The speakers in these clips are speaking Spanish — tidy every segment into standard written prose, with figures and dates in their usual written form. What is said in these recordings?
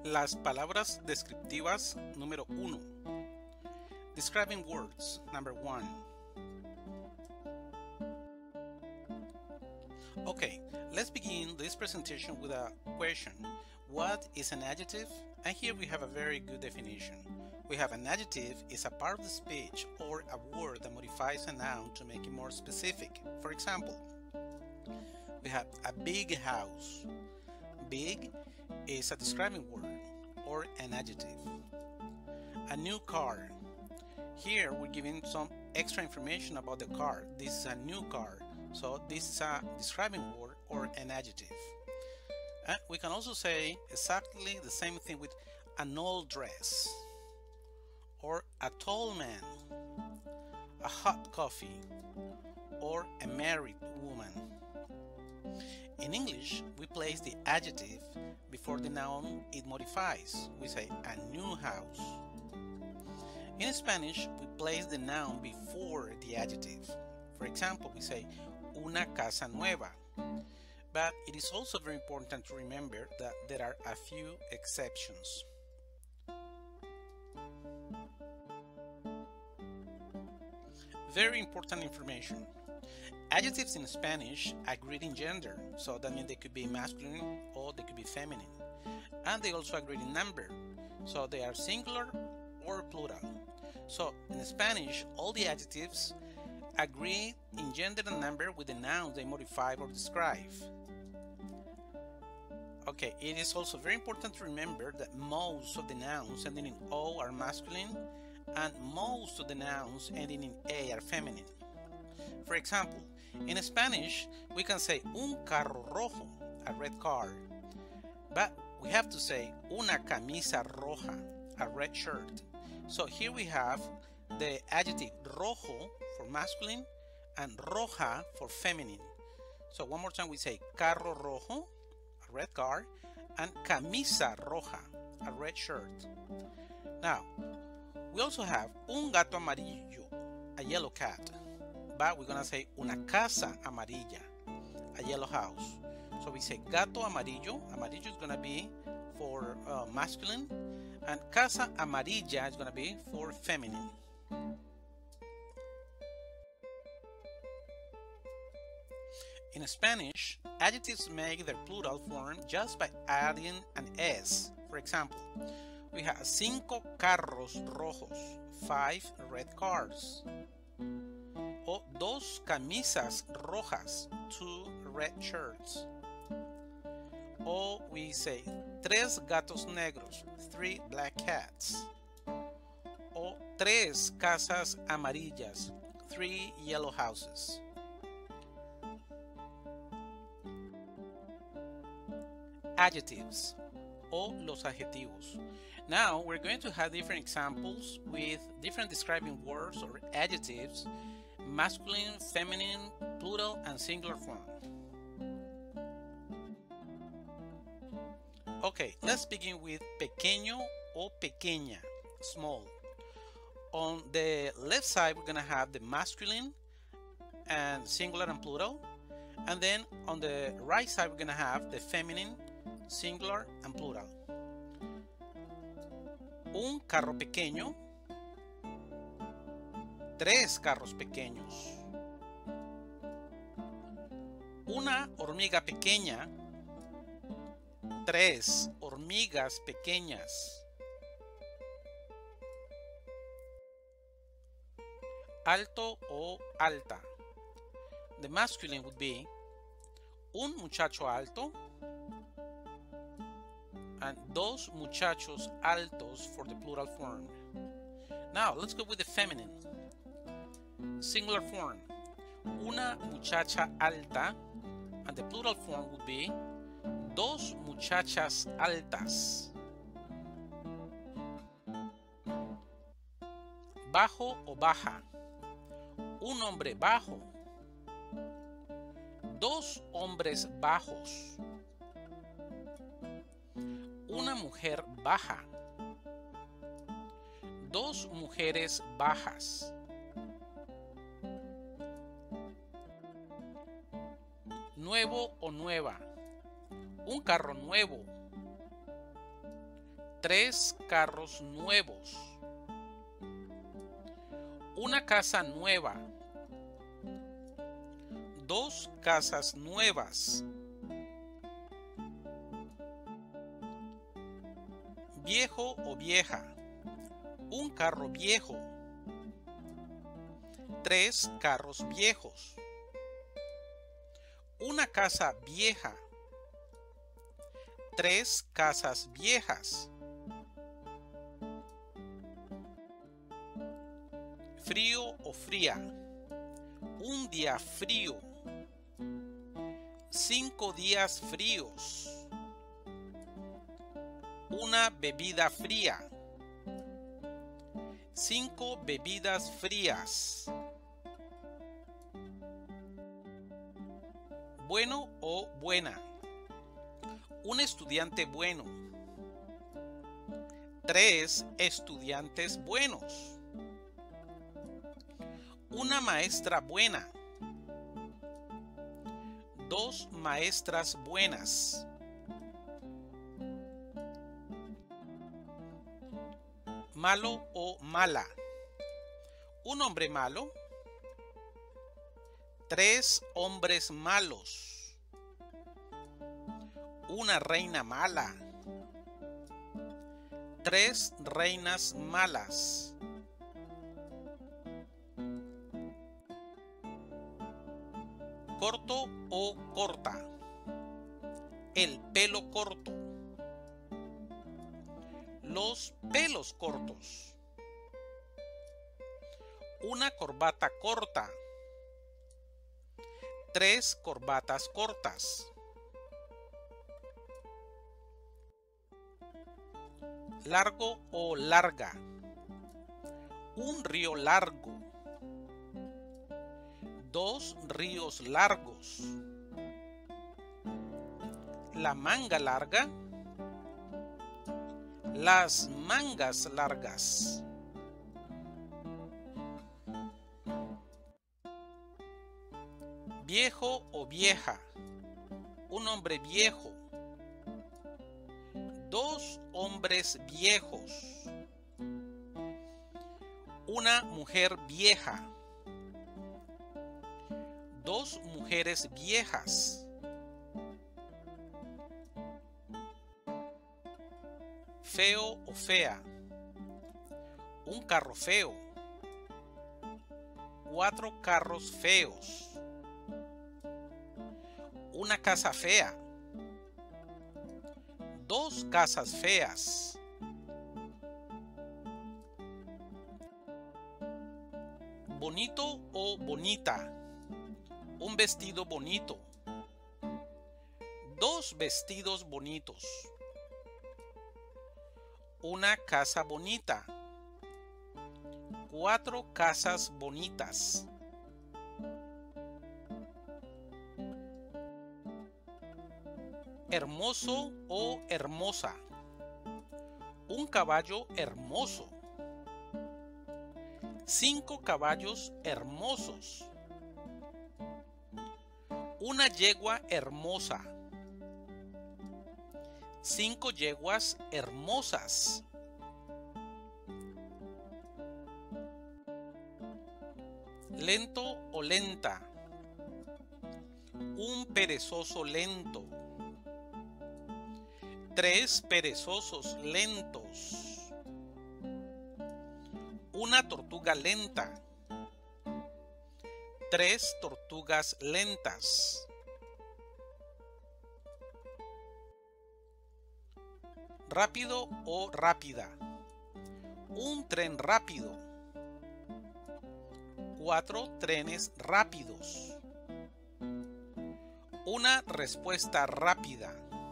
Las palabras descriptivas número 1. Describing words number 1. Okay, let's begin this presentation with a question. What is an adjective? And here we have a very good definition. We have an adjective is a part of the speech or a word that modifies a noun to make it more specific. For example, we have a big house. Big is a describing word or an adjective. A new car. Here we're giving some extra information about the car. This is a new car, so this is a describing word or an adjective. We can also say exactly the same thing with an old dress, or a tall man, a hot coffee, or a married woman. In English, we place the adjective before the noun it modifies. We say a new house. In Spanish, we place the noun before the adjective. For example, we say una casa nueva. But it is also very important to remember that there are a few exceptions. Very important information. Adjectives in Spanish agree in gender, so that means they could be masculine or they could be feminine. And they also agree in number, so they are singular or plural. So in Spanish, all the adjectives agree in gender and number with the nouns they modify or describe. Okay, it is also very important to remember that most of the nouns ending in O are masculine and most of the nouns ending in A are feminine. For example, in Spanish, we can say un carro rojo, a red car, but we have to say una camisa roja, a red shirt. So here we have the adjective rojo for masculine and roja for feminine. So one more time we say carro rojo, a red car, and camisa roja, a red shirt. Now, we also have un gato amarillo, a yellow cat, but we're gonna say una casa amarilla, a yellow house. So we say gato amarillo. Amarillo is gonna be for masculine, and casa amarilla is gonna be for feminine. In Spanish, adjectives make their plural form just by adding an S. For example, we have 5 carros rojos, 5 red cars. O 2 camisas rojas, 2 red shirts. O we say 3 gatos negros, 3 black cats. O 3 casas amarillas, 3 yellow houses. Adjectives o los adjetivos. Now we're going to have different examples with different describing words or adjectives, masculine, feminine, plural, and singular form. Okay, let's begin with pequeño o pequeña, small. On the left side, we're gonna have the masculine and singular and plural. And then on the right side, we're gonna have the feminine, singular and plural. Un carro pequeño, 3 carros pequeños. Una hormiga pequeña, 3 hormigas pequeñas. Alto o alta. The masculine would be un muchacho alto and 2 muchachos altos for the plural form. Now let's go with the feminine. Singular form, una muchacha alta, and the plural form would be 2 muchachas altas. Bajo o baja, un hombre bajo, 2 hombres bajos. Una mujer baja, 2 mujeres bajas. Nuevo o nueva, un carro nuevo, 3 carros nuevos. Una casa nueva. 2 casas nuevas. Viejo o vieja. Un carro viejo. 3 carros viejos. Una casa vieja. 3 casas viejas. Frío o fría. Un día frío. 5 días fríos. Una bebida fría. 5 bebidas frías. Bueno o buena. Un estudiante bueno. 3 estudiantes buenos. Una maestra buena. 2 maestras buenas. Malo o mala. Un hombre malo. 3 hombres malos. Una reina mala. 3 reinas malas. Corto o corta. El pelo corto. Los pelos cortos. Una corbata corta. 3 corbatas cortas. Largo o larga. Un río largo. 2 ríos largos. La manga larga. Las mangas largas. Viejo o vieja. Un hombre viejo. 2 hombres viejos. Una mujer vieja. 2 mujeres viejas. Feo o fea. Un carro feo. 4 carros feos. Una casa fea. 2 casas feas. Bonito o bonita. Un vestido bonito. 2 vestidos bonitos. Una casa bonita. 4 casas bonitas. Hermoso o hermosa. Un caballo hermoso. 5 caballos hermosos. Una yegua hermosa. 5 yeguas hermosas. Lento o lenta. Un perezoso lento. 3 perezosos lentos. Una tortuga lenta. 3 tortugas lentas. Rápido o rápida. Un tren rápido. 4 trenes rápidos. Una respuesta rápida.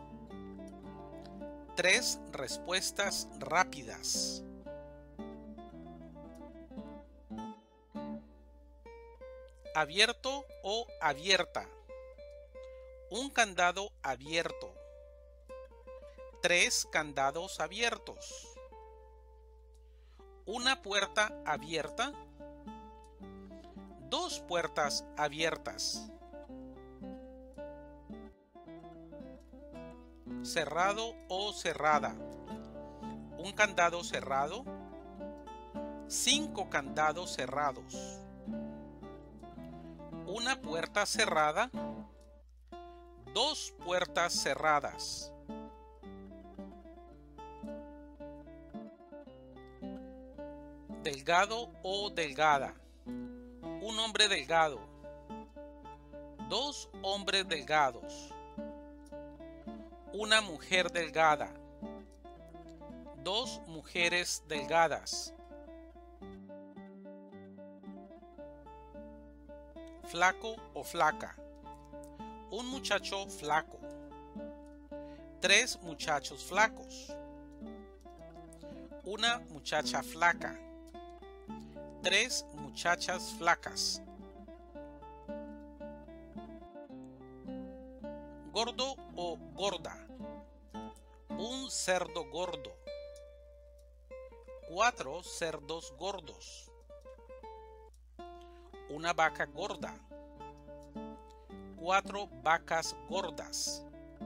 3 respuestas rápidas. Abierto o abierta. Un candado abierto. 3 candados abiertos. Una puerta abierta. 2 puertas abiertas. Cerrado o cerrada. un candado cerrado, 5 candados cerrados, una puerta cerrada, 2 puertas cerradas, delgado o delgada, un hombre delgado, 2 hombres delgados, una mujer delgada, 2 mujeres delgadas, flaco o flaca, un muchacho flaco, 3 muchachos flacos, una muchacha flaca, 3 muchachas flacas, gordo o gorda, un cerdo gordo, 4 cerdos gordos, una vaca gorda, 4 vacas gordas,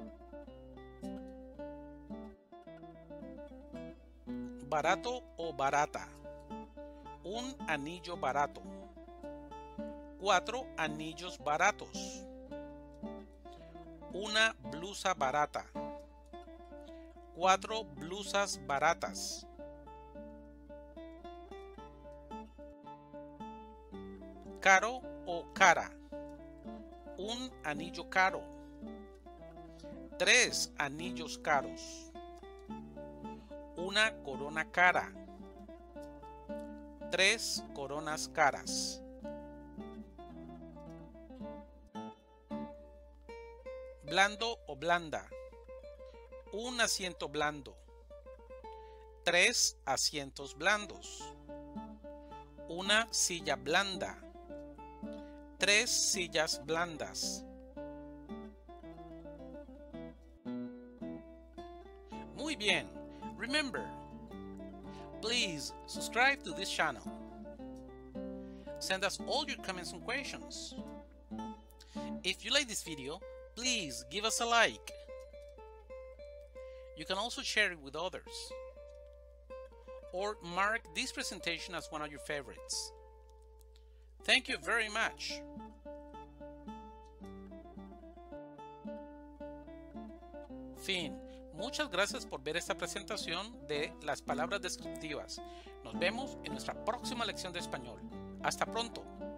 barato o barata, un anillo barato, 4 anillos baratos, una blusa barata, 4 blusas baratas, caro o cara, un anillo caro, 3 anillos caros, una corona cara, 3 coronas caras, blando o blanda, un asiento blando, 3 asientos blandos, una silla blanda, 3 sillas blandas. Muy bien. Remember, please subscribe to this channel. Send us all your comments and questions. If you like this video, please give us a like. You can also share it with others, or mark this presentation as one of your favorites. Thank you very much. Fin. Muchas gracias por ver esta presentación de las palabras descriptivas. Nos vemos en nuestra próxima lección de español. Hasta pronto.